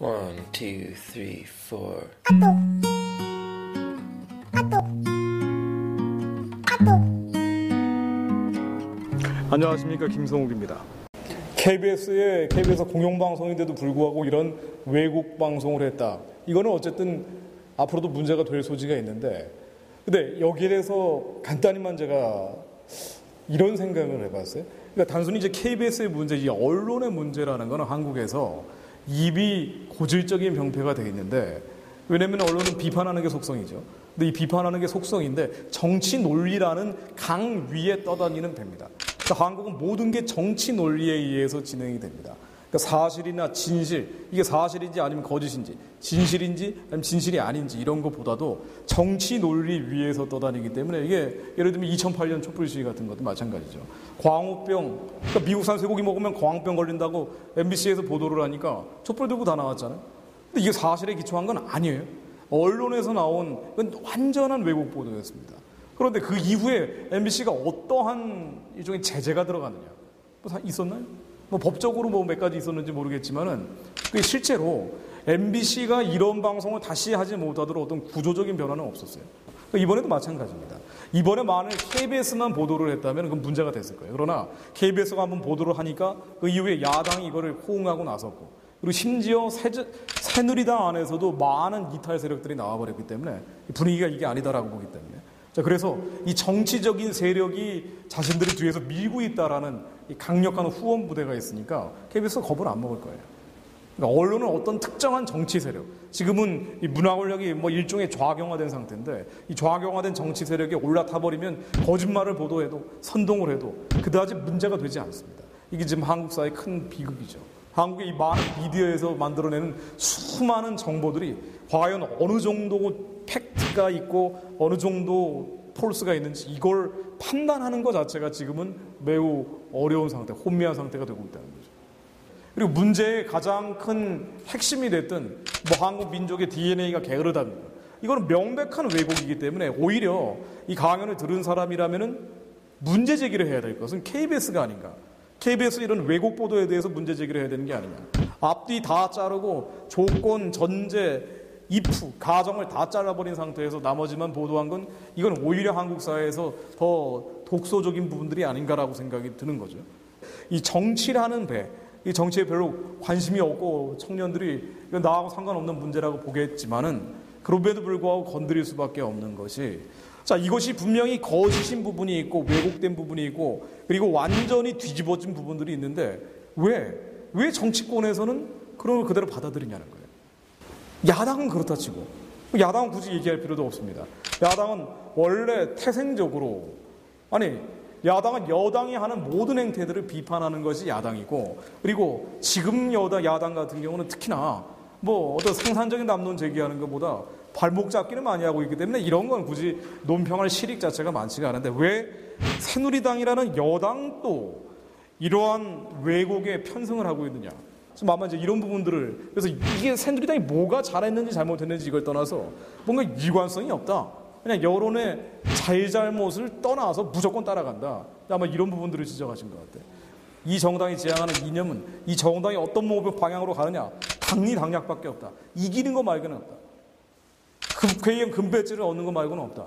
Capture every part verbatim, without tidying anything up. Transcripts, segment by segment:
One, two, three, four. 안녕하십니까, 김성욱입니다. 케이비에스의 케이비에스 공영방송인데도 불구하고 이런 외국 방송을 했다. 이거는 어쨌든 앞으로도 문제가 될 소지가 있는데, 근데 여기에 대해서 간단히만 제가 이런 생각을 해봤어요. 그러니까 단순히 이제 케이비에스의 문제, 이 언론의 문제라는 거는 한국에서 입이 고질적인 병폐가 되어 있는데, 왜냐하면 언론은 비판하는 게 속성이죠. 근데 이 비판하는 게 속성인데 정치 논리라는 강 위에 떠다니는 배입니다. 그러니까 한국은 모든 게 정치 논리에 의해서 진행이 됩니다. 그러니까 사실이나 진실, 이게 사실인지 아니면 거짓인지, 진실인지 아니면 진실이 아닌지 이런 것보다도 정치 논리 위에서 떠다니기 때문에 이게 예를 들면 이천팔 년 촛불 시위 같은 것도 마찬가지죠. 광우병, 그러니까 미국산 쇠고기 먹으면 광우병 걸린다고 엠비씨에서 보도를 하니까 촛불 들고 다 나왔잖아요. 근데 이게 사실에 기초한 건 아니에요. 언론에서 나온 건 완전한 왜곡 보도였습니다. 그런데 그 이후에 엠비씨가 어떠한 일종의 제재가 들어갔느냐? 뭐 있었나요? 뭐 법적으로 뭐 몇 가지 있었는지 모르겠지만은 그게 실제로 엠비씨가 이런 방송을 다시 하지 못하도록 어떤 구조적인 변화는 없었어요. 이번에도 마찬가지입니다. 이번에 만약 케이비에스만 보도를 했다면 그건 문제가 됐을 거예요. 그러나 케이비에스가 한번 보도를 하니까 그 이후에 야당이 이거를 호응하고 나섰고, 그리고 심지어 새누, 새누리당 안에서도 많은 이탈 세력들이 나와버렸기 때문에 분위기가 이게 아니다라고 보기 때문에, 자, 그래서 이 정치적인 세력이 자신들이 뒤에서 밀고 있다라는 이 강력한 후원 부대가 있으니까 케이비에스가 겁을 안 먹을 거예요. 그러니까 언론은 어떤 특정한 정치 세력, 지금은 이 문화 권력이 뭐 일종의 좌경화된 상태인데, 이 좌경화된 정치 세력이 올라타 버리면 거짓말을 보도해도 선동을 해도 그다지 문제가 되지 않습니다. 이게 지금 한국 사회의 큰 비극이죠. 한국의 이 많은 미디어에서 만들어내는 수많은 정보들이 과연 어느 정도 팩트가 있고 어느 정도 폴스가 있는지 이걸 판단하는 것 자체가 지금은 매우 어려운 상태, 혼미한 상태가 되고 있다는 거죠. 그리고 문제의 가장 큰 핵심이 됐던 뭐 한국 민족의 디엔에이가 게으르다, 이거는 명백한 왜곡이기 때문에 오히려 이 강연을 들은 사람이라면은 문제 제기를 해야 될 것은 케이비에스가 아닌가. 케이비에스 이런 왜곡 보도에 대해서 문제 제기를 해야 되는 게 아니냐. 앞뒤 다 자르고 조건, 전제, if, 가정을 다 잘라버린 상태에서 나머지만 보도한 건 이건 오히려 한국 사회에서 더 독소적인 부분들이 아닌가라고 생각이 드는 거죠. 이 정치라는 배, 이 정치에 별로 관심이 없고 청년들이 이건 나하고 상관없는 문제라고 보겠지만은 그럼에도 불구하고 건드릴 수밖에 없는 것이, 자, 이것이 분명히 거짓인 부분이 있고 왜곡된 부분이 있고 그리고 완전히 뒤집어진 부분들이 있는데 왜, 왜 정치권에서는 그런 걸 그대로 받아들이냐는 거예요. 야당은 그렇다 치고, 야당은 굳이 얘기할 필요도 없습니다. 야당은 원래 태생적으로, 아니 야당은 여당이 하는 모든 행태들을 비판하는 것이 야당이고, 그리고 지금 여당, 야당 같은 경우는 특히나 뭐 어떤 생산적인 담론 제기하는 것보다 발목 잡기는 많이 하고 있기 때문에 이런 건 굳이 논평할 실익 자체가 많지가 않은데 왜 새누리당이라는 여당도 이러한 왜곡에 편승을 하고 있느냐. 그래서 아마 이제 이런 부분들을, 그래서 이게 새누리당이 뭐가 잘했는지 잘못했는지 이걸 떠나서 뭔가 일관성이 없다. 그냥 여론의 잘잘못을 떠나서 무조건 따라간다. 아마 이런 부분들을 지적하신 것 같아요. 이 정당이 지향하는 이념은 이 정당이 어떤 방향으로 가느냐, 당리당략밖에 없다. 이기는 거 말고는 없다. 국회의원 금배지를 얻는 거 말고는 없다.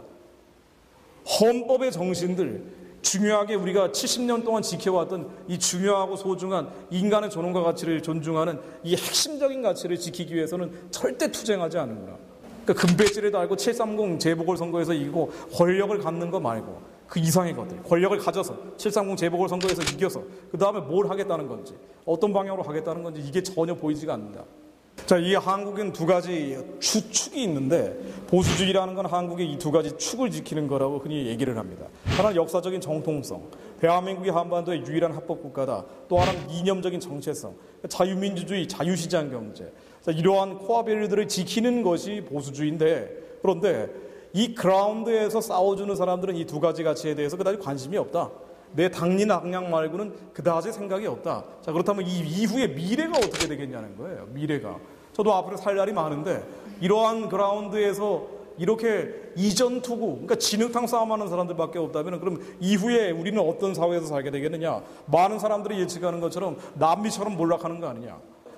헌법의 정신들, 중요하게 우리가 칠십 년 동안 지켜왔던 이 중요하고 소중한 인간의 존엄과 가치를 존중하는 이 핵심적인 가치를 지키기 위해서는 절대 투쟁하지 않는구나. 그러니까 금배지를 달고 칠삼공 재보궐선거에서 이기고 권력을 갖는 거 말고 그 이상의 것들, 권력을 가져서 칠삼공 재보궐선거에서 이겨서 그 다음에 뭘 하겠다는 건지, 어떤 방향으로 하겠다는 건지 이게 전혀 보이지가 않는다. 자, 이 한국엔 두 가지 추축이 있는데, 보수주의라는 건 한국의 이 두 가지 축을 지키는 거라고 흔히 얘기를 합니다. 하나는 역사적인 정통성, 대한민국이 한반도의 유일한 합법국가다. 또 하나는 이념적인 정체성, 자유민주주의, 자유시장 경제. 자, 이러한 코어 밸류들을 지키는 것이 보수주의인데, 그런데 이 그라운드에서 싸워주는 사람들은 이 두 가지 가치에 대해서 그다지 관심이 없다. 내 당리당략 말고는 그다지 생각이 없다. 자, 그렇다면 이 이후의 미래가 어떻게 되겠냐는 거예요. 미래가. 저도 앞으로 살 날이 많은데 이러한 그라운드에서 이렇게 이전 투구, 그러니까 진흙탕 싸움하는 사람들밖에 없다면 그럼 이후에 우리는 어떤 사회에서 살게 되겠느냐. 많은 사람들이 예측하는 것처럼 남미처럼 몰락하는 거 아니냐.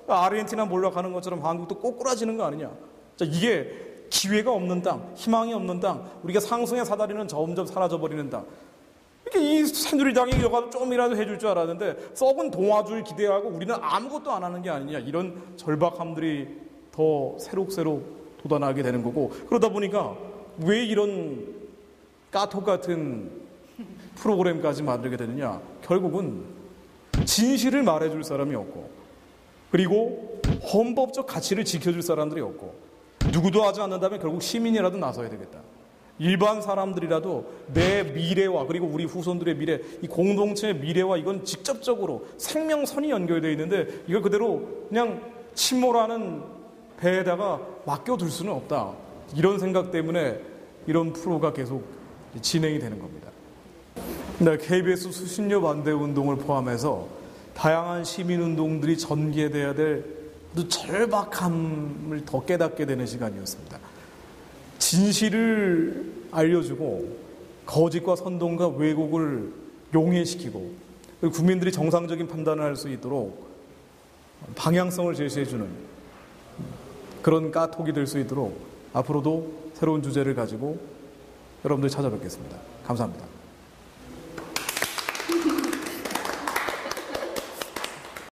아르헨티나 몰락하는 것처럼 한국도 꼬꾸라지는 거 아니냐. 자, 이게 기회가 없는 땅, 희망이 없는 땅, 우리가 상승의 사다리는 점점 사라져버리는 땅. 이렇게 이 새누리당이 이거 좀이라도 해줄 줄 알았는데 썩은 동아줄 기대하고 우리는 아무것도 안 하는 게 아니냐. 이런 절박함들이 더 새록새록 돋아나게 되는 거고, 그러다 보니까 왜 이런 까톡 같은 프로그램까지 만들게 되느냐. 결국은 진실을 말해줄 사람이 없고, 그리고 헌법적 가치를 지켜줄 사람들이 없고, 누구도 하지 않는다면 결국 시민이라도 나서야 되겠다. 일반 사람들이라도 내 미래와 그리고 우리 후손들의 미래, 이 공동체의 미래와 이건 직접적으로 생명선이 연결되어 있는데 이걸 그대로 그냥 침몰하는 배에다가 맡겨둘 수는 없다. 이런 생각 때문에 이런 프로가 계속 진행이 되는 겁니다. 네, 케이비에스 수신료 반대 운동을 포함해서 다양한 시민운동들이 전개돼야 될 아주 절박함을 더 깨닫게 되는 시간이었습니다. 진실을 알려주고 거짓과 선동과 왜곡을 용해시키고 국민들이 정상적인 판단을 할 수 있도록 방향성을 제시해주는 그런 까톡이 될 수 있도록 앞으로도 새로운 주제를 가지고 여러분들 찾아뵙겠습니다. 감사합니다.